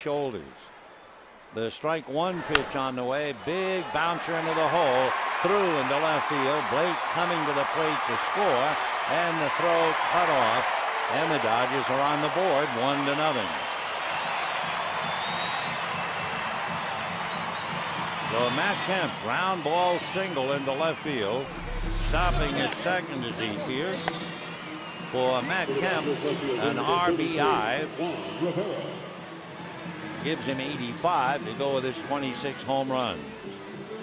shoulders. The strike one pitch on the way. Big bouncer into the hole. Through into left field. Blake coming to the plate to score. And the throw cut off. And the Dodgers are on the board 1-0. So Matt Kemp, ground ball single into left field. Stopping at second is Ethier. For Matt Kemp, an RBI. Gives him 85 to go with his 26 home runs.